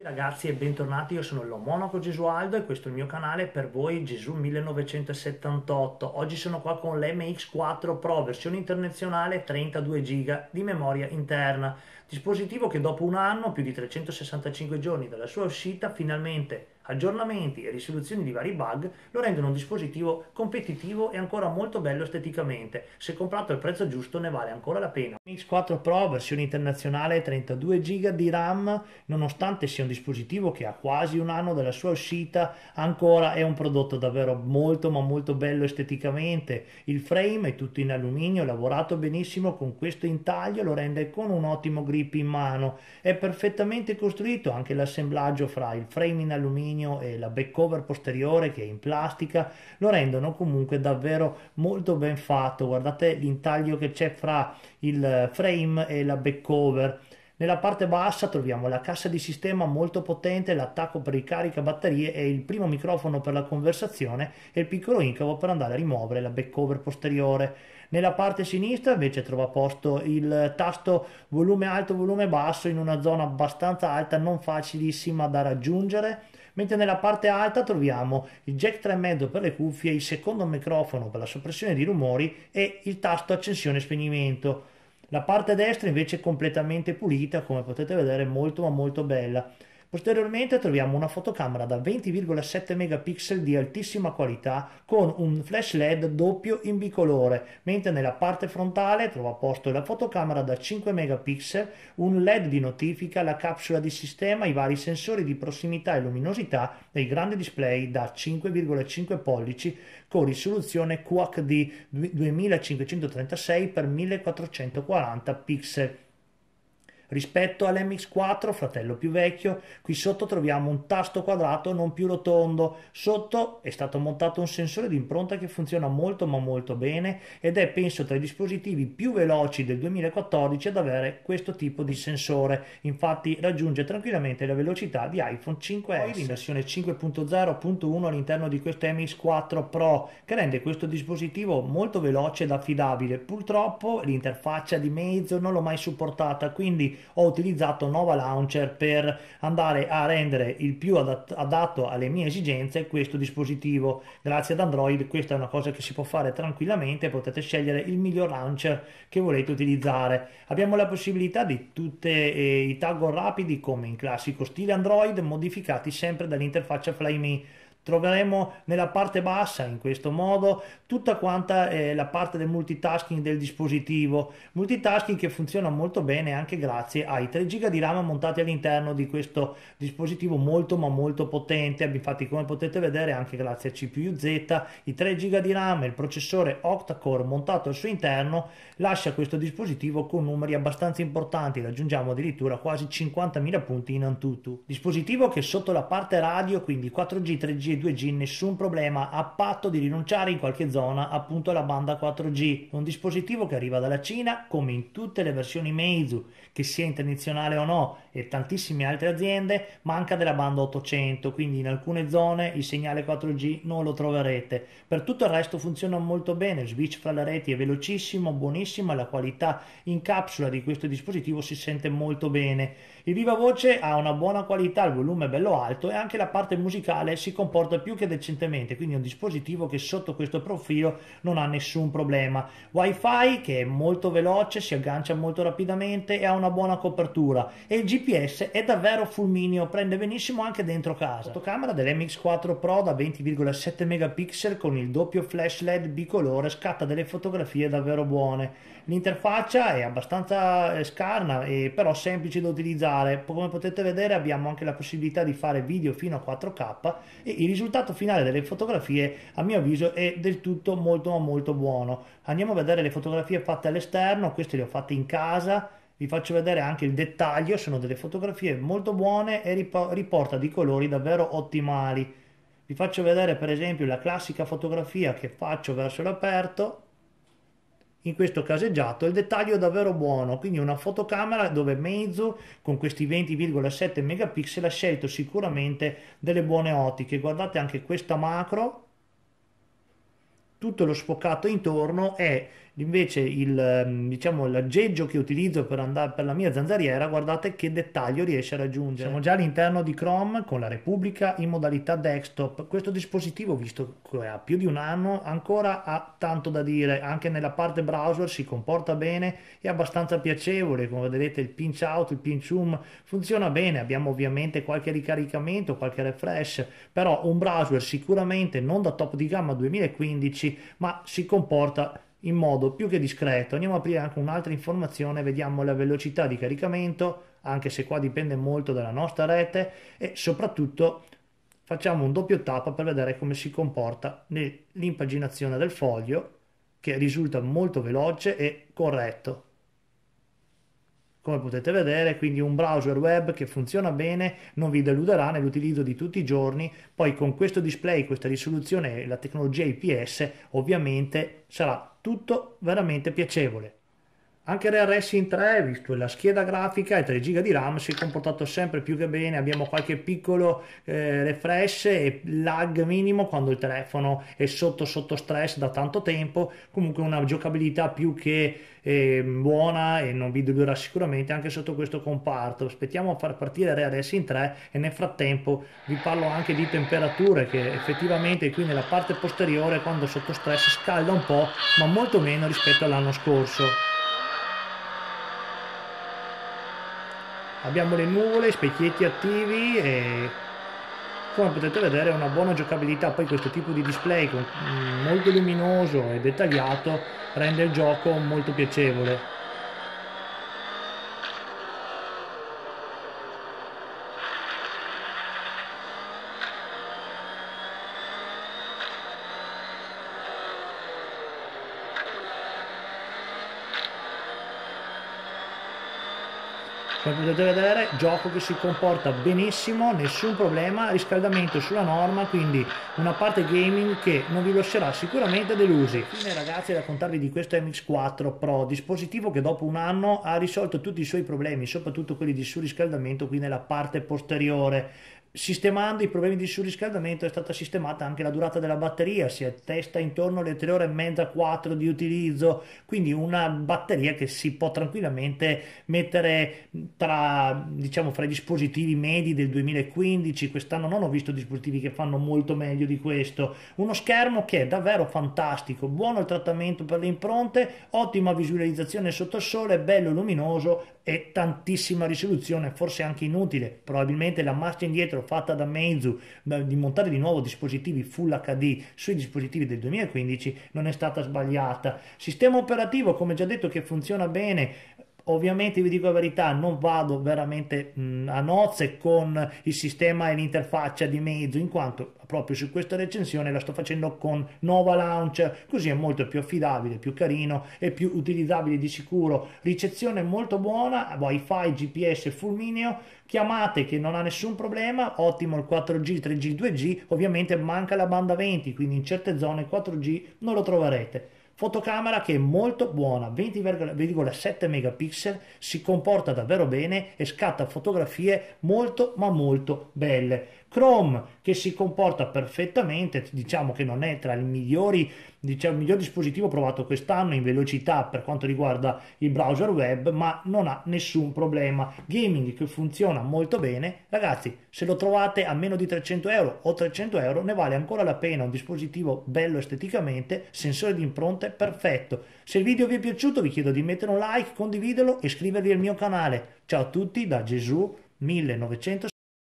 Ragazzi e bentornati, io sono l'Uomo Monaco Gesualdo e questo è il mio canale per voi Gesù 1978. Oggi sono qua con l'MX4 Pro versione internazionale 32 GB di memoria interna, dispositivo che dopo un anno, più di 365 giorni dalla sua uscita, finalmente aggiornamenti e risoluzioni di vari bug lo rendono un dispositivo competitivo e ancora molto bello esteticamente. Se comprato al prezzo giusto ne vale ancora la pena. MX4 Pro versione internazionale 32 GB di RAM, nonostante sia un dispositivo che ha quasi un anno dalla sua uscita, ancora è un prodotto davvero molto ma molto bello esteticamente. Il frame è tutto in alluminio, lavorato benissimo con questo intaglio, lo rende con un ottimo grip in mano. È perfettamente costruito anche l'assemblaggio fra il frame in alluminio e la back cover posteriore che è in plastica, lo rendono comunque davvero molto ben fatto. Guardate l'intaglio che c'è fra il frame e la back cover. Nella parte bassa troviamo la cassa di sistema molto potente, l'attacco per il caricabatterie e il primo microfono per la conversazione e il piccolo incavo per andare a rimuovere la back cover posteriore. Nella parte sinistra invece trova posto il tasto volume alto, volume basso in una zona abbastanza alta, non facilissima da raggiungere, mentre nella parte alta troviamo il jack 3,5 per le cuffie, il secondo microfono per la soppressione di rumori e il tasto accensione e spegnimento. La parte destra invece è completamente pulita, come potete vedere molto ma molto bella. Posteriormente troviamo una fotocamera da 20,7 megapixel di altissima qualità con un flash LED doppio in bicolore, mentre nella parte frontale trova posto la fotocamera da 5 megapixel, un LED di notifica, la capsula di sistema, i vari sensori di prossimità e luminosità e il grande display da 5,5 pollici con risoluzione QHD 2536 x 1440 pixel. Rispetto all'MX4, fratello più vecchio, qui sotto troviamo un tasto quadrato non più rotondo. Sotto è stato montato un sensore di impronta che funziona molto ma molto bene ed è penso tra i dispositivi più veloci del 2014 ad avere questo tipo di sensore. Infatti raggiunge tranquillamente la velocità di iPhone 5S. Poi in versione 5.0.1 all'interno di questo MX4 Pro che rende questo dispositivo molto veloce ed affidabile. Purtroppo l'interfaccia di Meizu non l'ho mai supportata, quindi ho utilizzato Nova Launcher per andare a rendere il più adatto alle mie esigenze questo dispositivo. Grazie ad Android questa è una cosa che si può fare tranquillamente, potete scegliere il miglior launcher che volete utilizzare. Abbiamo la possibilità di tutti i toggle rapidi come in classico stile Android, modificati sempre dall'interfaccia Flyme. Troveremo nella parte bassa in questo modo tutta quanta la parte del multitasking del dispositivo, multitasking che funziona molto bene anche grazie ai 3 GB di RAM montati all'interno di questo dispositivo molto ma molto potente. Infatti, come potete vedere, anche grazie a CPU Z, i 3 GB di RAM e il processore octa-core montato al suo interno lascia questo dispositivo con numeri abbastanza importanti, raggiungiamo addirittura quasi 50.000 punti in Antutu. Dispositivo che sotto la parte radio, quindi 4G, 3G 2G, nessun problema a patto di rinunciare in qualche zona appunto alla banda 4G. È un dispositivo che arriva dalla Cina come in tutte le versioni Meizu, che sia internazionale o no, e tantissime altre aziende, manca della banda 800, quindi in alcune zone il segnale 4G non lo troverete. Per tutto il resto funziona molto bene, il switch fra le reti è velocissimo, buonissimo, la qualità in capsula di questo dispositivo si sente molto bene. Il viva voce ha una buona qualità, il volume è bello alto e anche la parte musicale si comporta più che decentemente, quindi è un dispositivo che sotto questo profilo non ha nessun problema. Wi-Fi che è molto veloce, si aggancia molto rapidamente e ha una buona copertura e il GPS è davvero fulmineo, prende benissimo anche dentro casa. Fotocamera dell'MX4 Pro da 20,7 megapixel con il doppio flash LED bicolore scatta delle fotografie davvero buone. L'interfaccia è abbastanza scarna e però semplice da utilizzare. Come potete vedere abbiamo anche la possibilità di fare video fino a 4K e il risultato finale delle fotografie a mio avviso è del tutto molto buono. Andiamo a vedere le fotografie fatte all'esterno, queste le ho fatte in casa. Vi faccio vedere anche il dettaglio, sono delle fotografie molto buone e riporta di colori davvero ottimali. Vi faccio vedere per esempio la classica fotografia che faccio verso l'aperto. In questo caseggiato il dettaglio è davvero buono, quindi una fotocamera dove Meizu con questi 20,7 megapixel ha scelto sicuramente delle buone ottiche. Guardate anche questa macro tutto lo sfocato intorno è invece diciamo, l'aggeggio che utilizzo per andare per la mia zanzariera. Guardate che dettaglio riesce a raggiungere. Siamo già all'interno di Chrome con la Repubblica in modalità desktop. Questo dispositivo, visto che ha più di un anno, ancora ha tanto da dire. Anche nella parte browser si comporta bene, è abbastanza piacevole. Come vedete, il pinch out, il pinch zoom funziona bene. Abbiamo ovviamente qualche ricaricamento, qualche refresh, però un browser sicuramente non da top di gamma 2015, ma si comporta in modo più che discreto. Andiamo a aprire anche un'altra informazione, vediamo la velocità di caricamento, anche se qua dipende molto dalla nostra rete, e soprattutto facciamo un doppio tap per vedere come si comporta nell'impaginazione del foglio, che risulta molto veloce e corretto. Come potete vedere, quindi un browser web che funziona bene, non vi deluderà nell'utilizzo di tutti i giorni. Poi con questo display, questa risoluzione e la tecnologia IPS, ovviamente sarà tutto veramente piacevole. Anche Real Racing 3, visto la scheda grafica e 3 GB di RAM, si è comportato sempre più che bene. Abbiamo qualche piccolo refresh e lag minimo quando il telefono è sotto stress da tanto tempo. Comunque una giocabilità più che buona, e non vi deludrà sicuramente anche sotto questo comparto. Aspettiamo a far partire Real Racing 3 e nel frattempo vi parlo anche di temperature, che effettivamente qui nella parte posteriore quando sotto stress scalda un po', ma molto meno rispetto all'anno scorso. Abbiamo le nuvole, specchietti attivi e come potete vedere è una buona giocabilità. Poi questo tipo di display molto luminoso e dettagliato rende il gioco molto piacevole. Come potete vedere, gioco che si comporta benissimo, nessun problema, riscaldamento sulla norma, quindi una parte gaming che non vi lascerà sicuramente delusi. Infine ragazzi, da contarvi di questo MX4 Pro, dispositivo che dopo un anno ha risolto tutti i suoi problemi, soprattutto quelli di surriscaldamento qui nella parte posteriore. Sistemando i problemi di surriscaldamento è stata sistemata anche la durata della batteria, si attesta intorno alle 3 ore e mezza, 4 di utilizzo, quindi una batteria che si può tranquillamente mettere tra, diciamo, fra i dispositivi medi del 2015. Quest'anno non ho visto dispositivi che fanno molto meglio di questo. Uno schermo che è davvero fantastico, buono il trattamento per le impronte, ottima visualizzazione sotto il sole, bello luminoso e tantissima risoluzione, forse anche inutile. Probabilmente la marcia indietro fatta da Meizu di montare di nuovo dispositivi Full HD sui dispositivi del 2015 non è stata sbagliata. Sistema operativo, come già detto, che funziona bene. Ovviamente vi dico la verità, non vado veramente a nozze con il sistema e l'interfaccia di Meizu, in quanto proprio su questa recensione la sto facendo con Nova Launcher, così è molto più affidabile, più carino e più utilizzabile di sicuro. Ricezione molto buona, Wi-Fi, GPS fulmineo, chiamate che non ha nessun problema, ottimo il 4G, 3G, 2G, ovviamente manca la banda 20, quindi in certe zone 4G non lo troverete. Fotocamera che è molto buona, 20,7 megapixel, si comporta davvero bene e scatta fotografie molto ma molto belle. Chrome che si comporta perfettamente, diciamo che non è tra i migliori, diciamo, il miglior dispositivo provato quest'anno in velocità per quanto riguarda il browser web, ma non ha nessun problema. Gaming che funziona molto bene. Ragazzi, se lo trovate a meno di 300 euro o 300 euro ne vale ancora la pena, un dispositivo bello esteticamente, sensore di impronte perfetto. Se il video vi è piaciuto vi chiedo di mettere un like, condividerlo e iscrivervi al mio canale. Ciao a tutti da Gesù 1900.